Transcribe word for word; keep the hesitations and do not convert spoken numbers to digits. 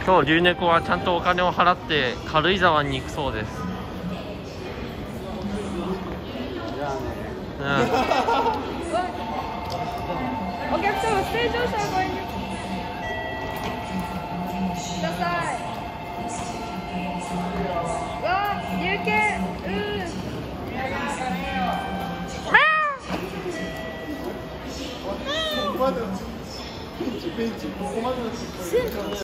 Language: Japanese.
今日龍猫はちゃんとお金を払って軽井沢に行くそうです。 じゃあね。 うん、 お客様、ステージ乗車ご遠慮ください。わあ、有権、うん。 ここまでのベンチベンチここまでの